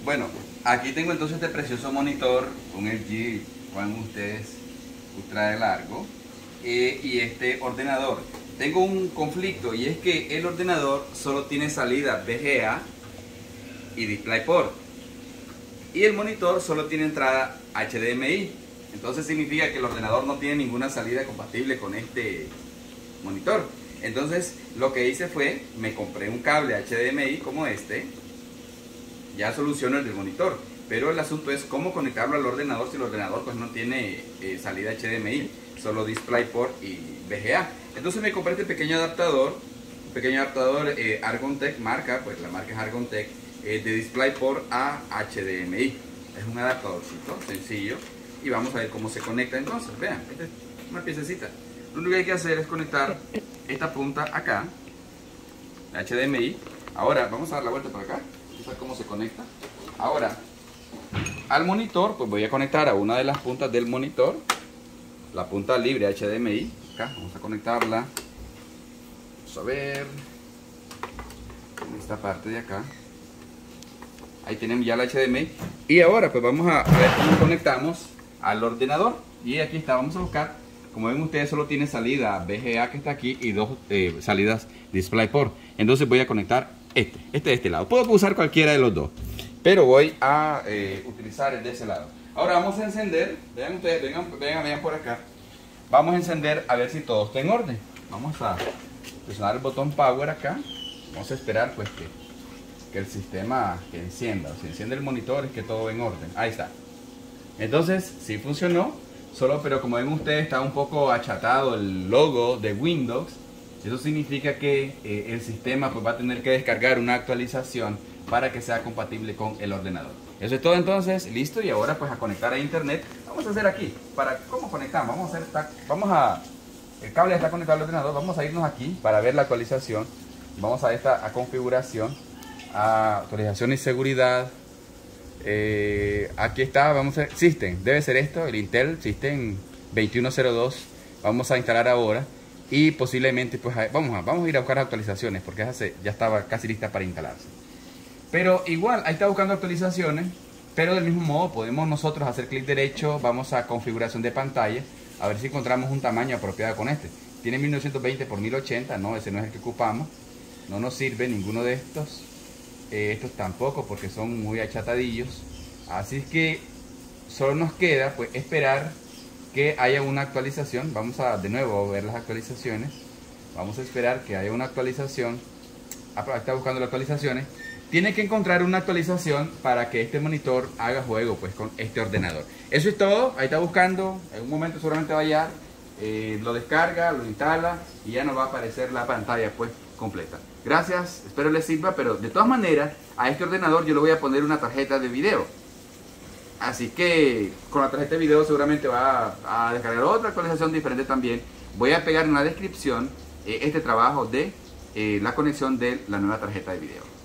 Bueno, aquí tengo entonces este precioso monitor, un LG One ustedes ultra de largo, y este ordenador. Tengo un conflicto y es que el ordenador solo tiene salida VGA y DisplayPort, y el monitor solo tiene entrada HDMI. Entonces significa que el ordenador no tiene ninguna salida compatible con este monitor. Entonces lo que hice fue, me compré un cable HDMI como este. Ya soluciono el del monitor, pero el asunto es cómo conectarlo al ordenador si el ordenador pues no tiene salida HDMI, solo DisplayPort y VGA. Entonces me compré este pequeño adaptador, Argontech marca, pues la marca es Argontech, de DisplayPort a HDMI. Es un adaptadorcito sencillo y vamos a ver cómo se conecta. Entonces vean, esta es una piececita. Lo único que hay que hacer es conectar esta punta acá, HDMI. Ahora vamos a dar la vuelta por acá, vamos a ver cómo se conecta. Ahora al monitor pues voy a conectar a una de las puntas del monitor, la punta libre HDMI. Acá vamos a conectarla, vamos a ver en esta parte de acá. Ahí tenemos ya la HDMI. Y ahora pues vamos a ver cómo conectamos al ordenador. Y aquí está, vamos a buscar. Como ven ustedes, solo tiene salida VGA que está aquí y dos salidas DisplayPort. Entonces voy a conectar este de este lado. Puedo usar cualquiera de los dos, pero voy a utilizar el de ese lado. Ahora vamos a encender. Vean ustedes, vean por acá. Vamos a encender a ver si todo está en orden. Vamos a presionar el botón Power acá. Vamos a esperar pues que el sistema que encienda. Si enciende el monitor es que todo va en orden. Ahí está. Entonces sí funcionó. Pero como ven ustedes está un poco achatado el logo de Windows. Eso significa que el sistema pues va a tener que descargar una actualización para que sea compatible con el ordenador. Eso es todo entonces, listo. Y ahora pues a conectar a internet. Vamos a hacer aquí, ¿cómo conectamos? El cable está conectado al ordenador. Vamos a irnos aquí para ver la actualización. Vamos a configuración, a actualización y seguridad. Aquí está, vamos a ver, System, debe ser esto, el Intel System 2102. Vamos a instalar ahora y posiblemente pues vamos a ir a buscar actualizaciones porque ya estaba casi lista para instalarse. Pero igual, ahí está buscando actualizaciones, pero del mismo modo podemos nosotros hacer clic derecho, vamos a configuración de pantalla, a ver si encontramos un tamaño apropiado con este. Tiene 1920 x 1080, no, ese no es el que ocupamos, no nos sirve ninguno de estos. Estos tampoco porque son muy achatadillos. Así es que solo nos queda pues esperar que haya una actualización. Vamos a de nuevo a ver las actualizaciones. Vamos a esperar que haya una actualización. Está buscando las actualizaciones. Tiene que encontrar una actualización para que este monitor haga juego pues con este ordenador. Eso es todo. Ahí está buscando. En un momento seguramente va a hallar. Lo descarga, lo instala y ya nos va a aparecer la pantalla pues completa. Gracias, espero les sirva, pero de todas maneras a este ordenador yo le voy a poner una tarjeta de video. Así que con la tarjeta de video seguramente va a descargar otra actualización diferente también. Voy a pegar en la descripción este trabajo de la conexión de la nueva tarjeta de video.